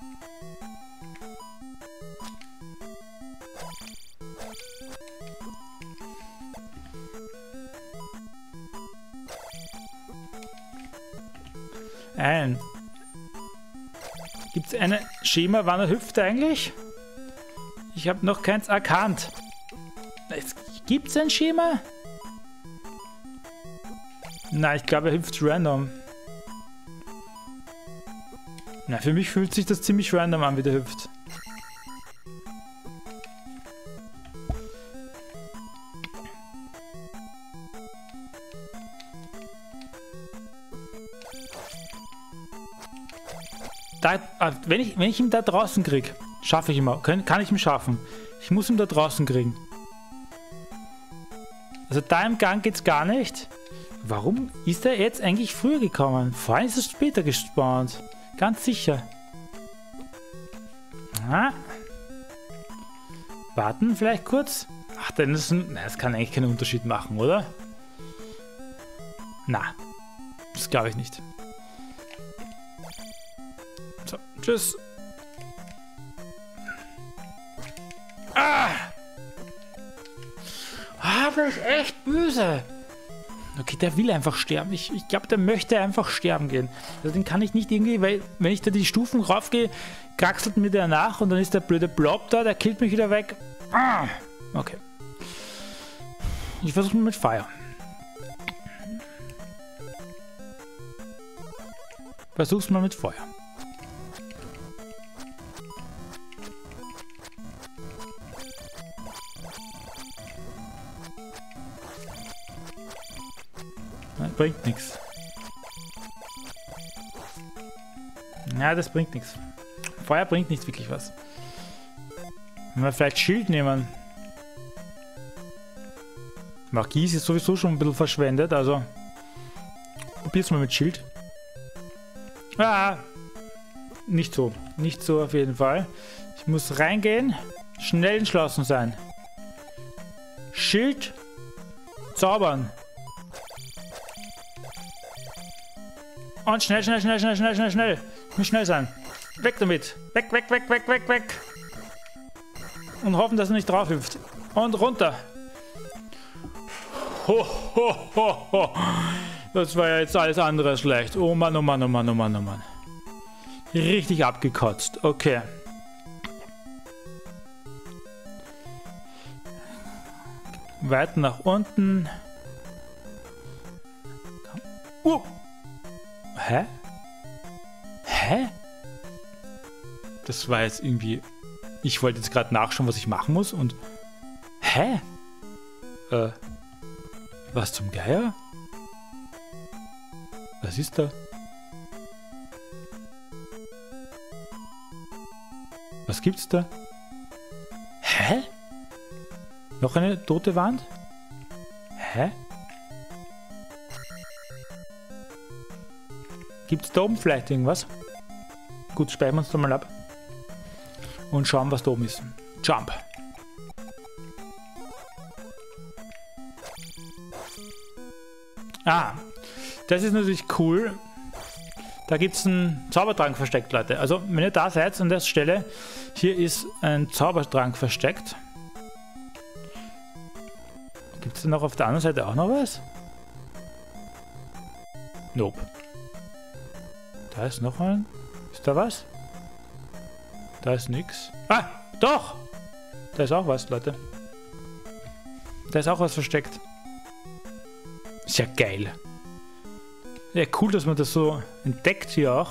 Ein. Gibt es ein Schema, wann er hüpft eigentlich? Ich habe noch keins erkannt. Gibt es ein Schema? Nein, ich glaube, er hüpft random. Na, für mich fühlt sich das ziemlich random an, wie der hüpft. Da, wenn, ich, wenn ich ihn da draußen kriege, schaffe ich ihn auch. Kann, kann ich ihn schaffen. Ich muss ihn da draußen kriegen. Also da im Gang geht's gar nicht. Warum ist er jetzt eigentlich früher gekommen? Vorhin ist es später gespawnt. Ganz sicher. Aha. Warten vielleicht kurz. Ach, dann ist ein, na, das kann eigentlich keinen Unterschied machen, oder? Na, das glaube ich nicht. So, tschüss. Ah! Ah, das ist echt böse. Okay, der will einfach sterben. Ich, ich glaube, der möchte einfach sterben gehen. Also den kann ich nicht irgendwie, weil wenn ich da die Stufen raufgehe, kraxelt mir der nach und dann ist der blöde Blob da, der killt mich wieder weg. Ah, okay. Ich versuche mal mit Feuer. Versuch's mal mit Feuer. Bringt nichts. Ja, das bringt nichts. Feuer bringt nicht wirklich was. Wenn wir vielleicht Schild nehmen. Magie ist jetzt sowieso schon ein bisschen verschwendet, also probier's mal mit Schild. Ah, nicht so. Nicht so auf jeden Fall. Ich muss reingehen, schnell entschlossen sein. Schild, zaubern. Und schnell, schnell, schnell, schnell, schnell, schnell, schnell. Ich muss schnell sein. Weg damit. Weg, weg, weg, weg, weg, weg. Und hoffen, dass er nicht drauf hüpft. Und runter. Ho, ho, ho, ho. Das war ja jetzt alles andere als schlecht. Oh Mann, oh Mann, oh Mann, oh Mann, oh Mann. richtig abgekotzt. Okay. Weiter nach unten. Uh. Hä? Hä? Das war jetzt irgendwie... Ich wollte jetzt gerade nachschauen, was ich machen muss und... Hä? Äh... Was zum Geier? Was ist da? Was gibt's da? Hä? Noch eine tote Wand? Hä? Gibt's da oben vielleicht irgendwas? Gut, speichern wir uns da mal ab. Und schauen, was da oben ist. Jump. Ah, das ist natürlich cool. Da gibt es einen Zaubertrank versteckt, Leute. Also, wenn ihr da seid an der Stelle, hier ist ein Zaubertrank versteckt. Gibt es denn noch auf der anderen Seite auch noch was? Nope. Da ist noch ein. Ist da was? Da ist nix. Ah, doch! Da ist auch was, Leute. Da ist auch was versteckt. Ist ja geil. Ja, cool, dass man das so entdeckt hier auch.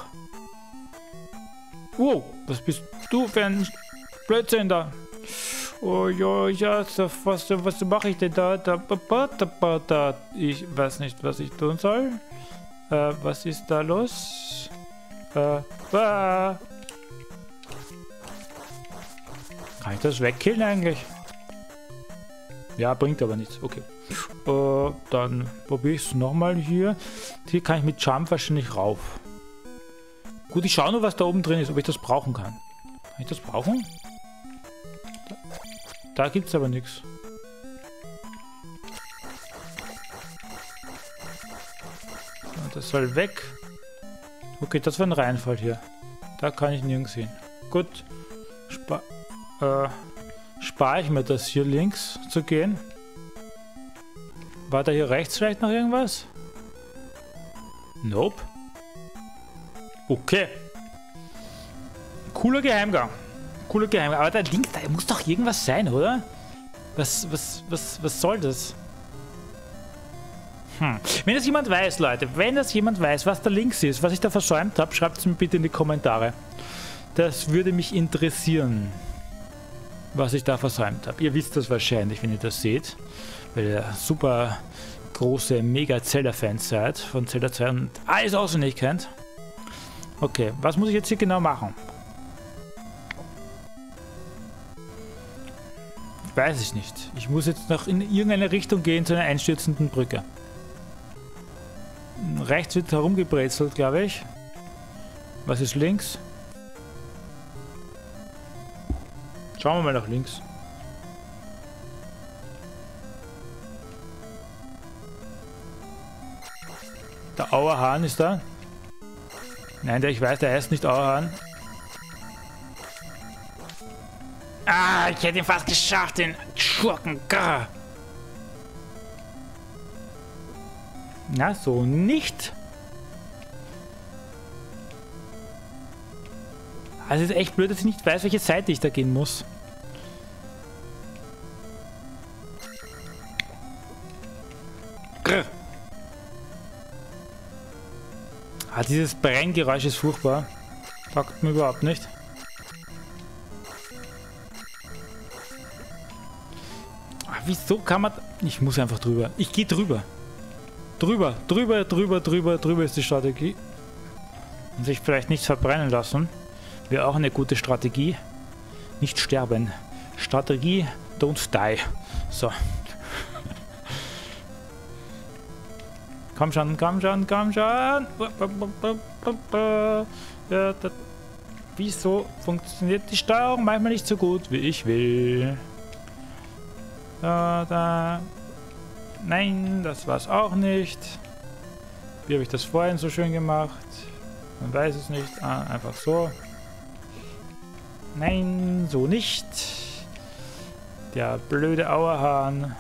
Wow, was bist du für ein Blödsinn da? Oh ja, ja, was, was mache ich denn da? Da, da, da, da? Ich weiß nicht, was ich tun soll. Äh, was ist da los? Äh, ah. Kann ich das wegkillen eigentlich? Ja, bringt aber nichts. Okay. Uh, dann probiere ich es nochmal hier. Hier kann ich mit Jump wahrscheinlich rauf. Gut, ich schaue nur, was da oben drin ist, ob ich das brauchen kann. Kann ich das brauchen? Da, da gibt es aber nichts. Das soll weg. Okay, das war ein Reinfall hier. Da kann ich nirgends hin. Gut. Spa äh, spare ich mir das hier links zu gehen. War da hier rechts vielleicht noch irgendwas? Nope. Okay. Cooler Geheimgang. Cooler Geheimgang. Aber da links, da muss doch irgendwas sein, oder? Was, was, was, was soll das? Hm. Wenn das jemand weiß, Leute, wenn das jemand weiß, was da links ist, was ich da versäumt habe, schreibt es mir bitte in die Kommentare. Das würde mich interessieren, was ich da versäumt habe. Ihr wisst das wahrscheinlich, wenn ihr das seht, weil ihr super große Mega-Zelda-Fans seid von Zelda zwei und alles auswendig kennt. Okay, was muss ich jetzt hier genau machen? Weiß ich nicht. Ich muss jetzt noch in irgendeine Richtung gehen zu einer einstürzenden Brücke. Rechts wird herumgebrezelt, glaube ich. Was ist links? Schauen wir mal nach links. Der Auerhahn ist da. Nein, der ich weiß, der heißt nicht Auerhahn. Ah, ich hätte ihn fast geschafft, den Schurken. Grr. Na, so nicht. Also es ist echt blöd, dass ich nicht weiß, welche Seite ich da gehen muss. Grr. Ah, dieses Brenngeräusch ist furchtbar. Taugt mir überhaupt nicht. Ah, wieso kann man... Ich muss einfach drüber. Ich gehe drüber. Drüber, drüber, drüber, drüber, drüber ist die Strategie. Und sich vielleicht nicht verbrennen lassen. Wäre auch eine gute Strategie. Nicht sterben. Strategie, don't die. So. Komm schon, komm schon, komm schon. Ja, das, wieso funktioniert die Steuerung manchmal nicht so gut, wie ich will? Da, da. Nein, das war's auch nicht. Wie habe ich das vorhin so schön gemacht? Man weiß es nicht. Ah, einfach so. Nein, so nicht. Der blöde Auerhahn.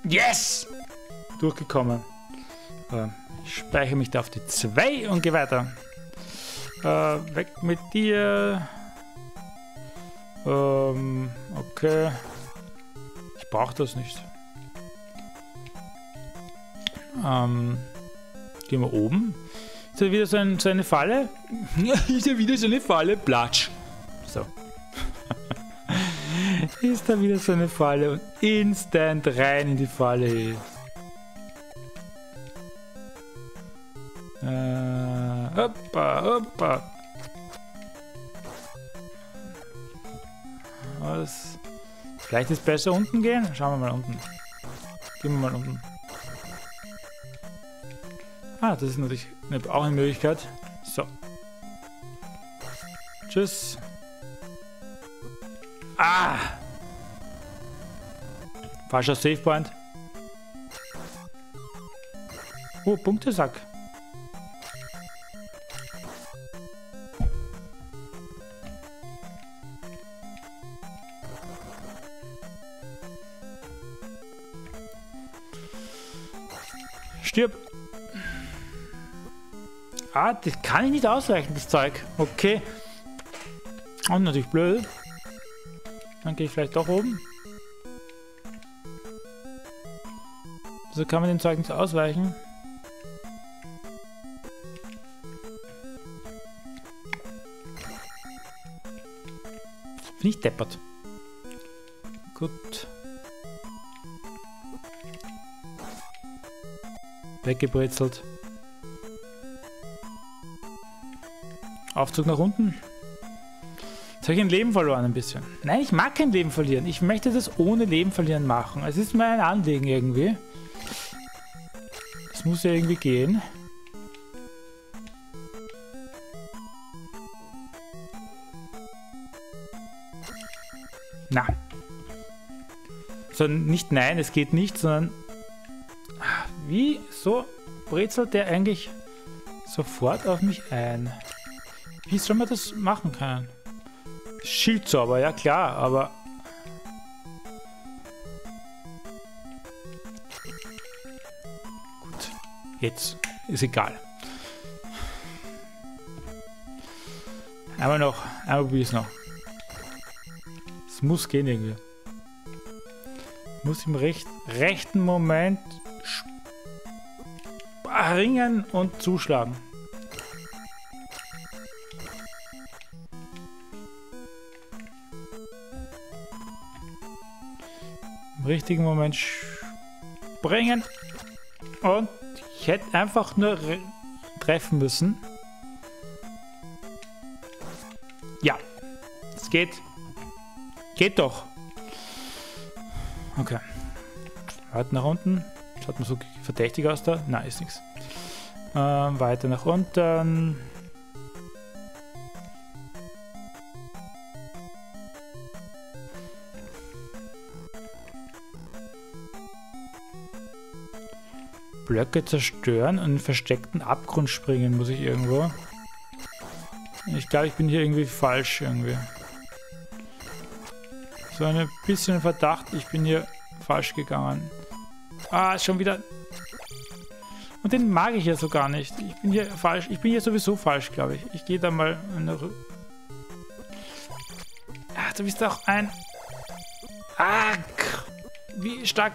Yes! Durchgekommen. Äh, ich speichere mich da auf die zwei und gehe weiter. Äh, weg mit dir. Ähm, okay. Ich brauche das nicht. Ähm, gehen wir oben. Ist da wieder so, ein, so eine Falle? Ist da wieder so eine Falle? Platsch. So. Ist da wieder so eine Falle und instant rein in die Falle. Äh, hoppa, hoppa. Was? Vielleicht ist es besser unten gehen? Schauen wir mal unten. Gehen wir mal unten. Ah, das ist natürlich eine, auch eine Möglichkeit. So. Tschüss. Ah! Falscher Savepoint. Oh, Punktesack. Stirb. Ah, das kann ich nicht ausweichen, das Zeug. Okay. Und natürlich blöd. Dann gehe ich vielleicht doch oben. So kann man dem Zeug nicht ausweichen. Bin ich deppert. Gut. Weggebrezelt. Aufzug nach unten. Jetzt habe ich ein Leben verloren ein bisschen. Nein, ich mag kein Leben verlieren. Ich möchte das ohne Leben verlieren machen. Es ist mir ein Anliegen irgendwie. Es muss ja irgendwie gehen. Na. So, nicht nein, es geht nicht, sondern wie so brezelt der eigentlich sofort auf mich ein? Wie soll man das machen können? Schildzauber, ja klar, aber... Gut, jetzt ist egal. Einmal noch, einmal probiere ich es noch. Es muss gehen irgendwie. Ich muss im recht, rechten Moment springen und zuschlagen. Im richtigen Moment springen und ich hätte einfach nur treffen müssen. Ja, es geht. Geht doch. Okay. Weiter nach unten. Schaut mal so verdächtig aus da. Nein, ist nichts. Ähm, weiter nach unten. Blöcke zerstören und in einen versteckten Abgrund springen muss ich irgendwo. Ich glaube, ich bin hier irgendwie falsch irgendwie. So ein bisschen Verdacht, ich bin hier falsch gegangen. Ah, schon wieder. Und den mag ich ja so gar nicht. Ich bin hier falsch. Ich bin hier sowieso falsch, glaube ich. Ich gehe da mal eine Rü Ah, du bist auch ein... Ah, wie stark...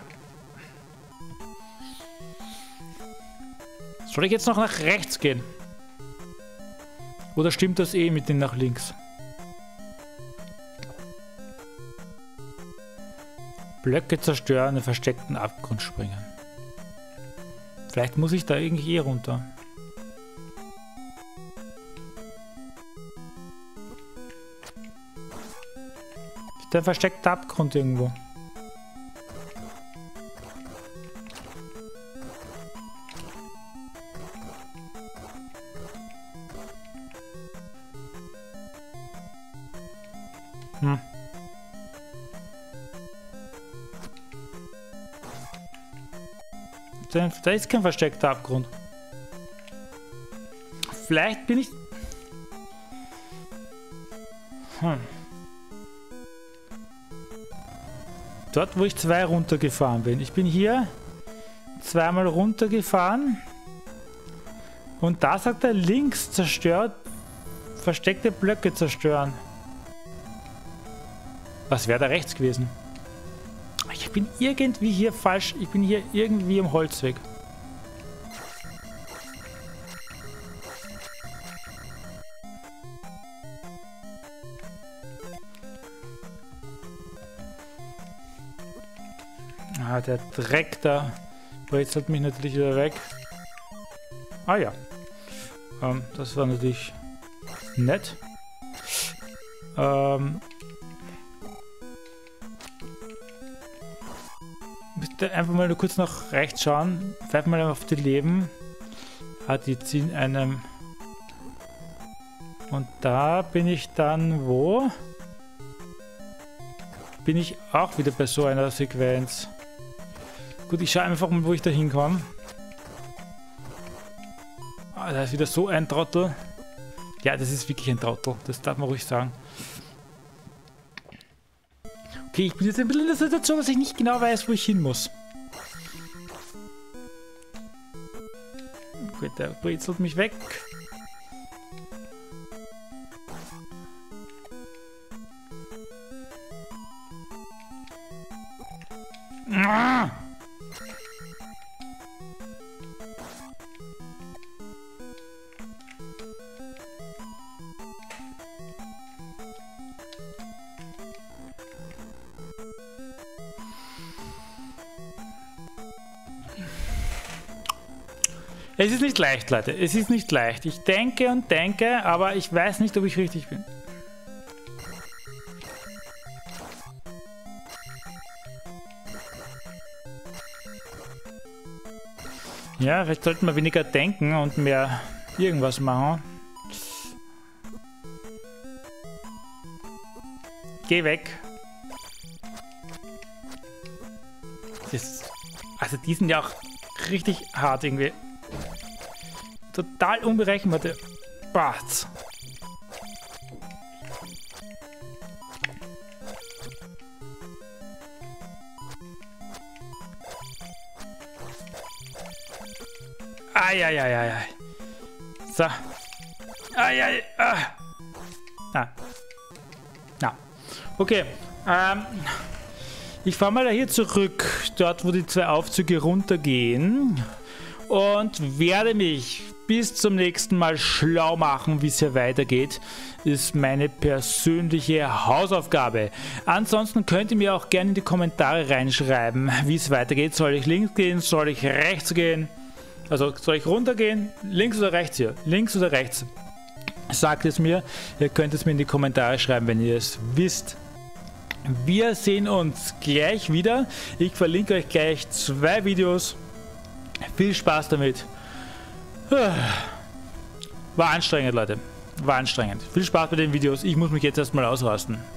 Soll ich jetzt noch nach rechts gehen? Oder stimmt das eh mit den nach links? Blöcke zerstören, einen versteckten Abgrund springen. Vielleicht muss ich da irgendwie eh runter. Ist da ein versteckter Abgrund irgendwo? Hm. Da ist kein versteckter Abgrund. Vielleicht bin ich... Hm. Dort, wo ich zwei runtergefahren bin. Ich bin hier zweimal runtergefahren. Und da sagt er links zerstört. Versteckte Blöcke zerstören. Was wäre da rechts gewesen? Ich bin irgendwie hier falsch. Ich bin hier irgendwie im Holzweg. Ah, der Dreck da brezelt mich natürlich wieder weg. Ah ja. Ähm, das war natürlich nett. Ähm... Einfach mal nur kurz nach rechts schauen. Pfeifen mal auf die Leben. Ah, die ziehen einem. Und da bin ich dann wo? Bin ich auch wieder bei so einer Sequenz. Gut, ich schaue einfach mal, wo ich da hinkomme. Ah, da ist wieder so ein Trottel. Ja, das ist wirklich ein Trottel. Das darf man ruhig sagen. Okay, ich bin jetzt ein bisschen in der Situation, dass ich nicht genau weiß, wo ich hin muss. Gut, der brezelt mich weg. Ah! Es ist nicht leicht, Leute. Es ist nicht leicht. Ich denke und denke, aber ich weiß nicht, ob ich richtig bin. Ja, vielleicht sollten wir weniger denken und mehr irgendwas machen. Geh weg. Das, also die sind ja auch richtig hart irgendwie. Total unberechenbar. Bats. Eieieiei. So. Eiei. Ah. Ah. Na. Okay. Ähm. Ich fahre mal da hier zurück. Dort, wo die zwei Aufzüge runtergehen. Und werde mich bis zum nächsten Mal schlau machen, wie es hier weitergeht, ist meine persönliche Hausaufgabe. Ansonsten könnt ihr mir auch gerne in die Kommentare reinschreiben, wie es weitergeht. Soll ich links gehen? Soll ich rechts gehen? Also soll ich runtergehen? Links oder rechts hier? Links oder rechts? Sagt es mir. Ihr könnt es mir in die Kommentare schreiben, wenn ihr es wisst. Wir sehen uns gleich wieder. Ich verlinke euch gleich zwei Videos. Viel Spaß damit. War anstrengend, Leute. War anstrengend. Viel Spaß bei den Videos. Ich muss mich jetzt erstmal ausrasten.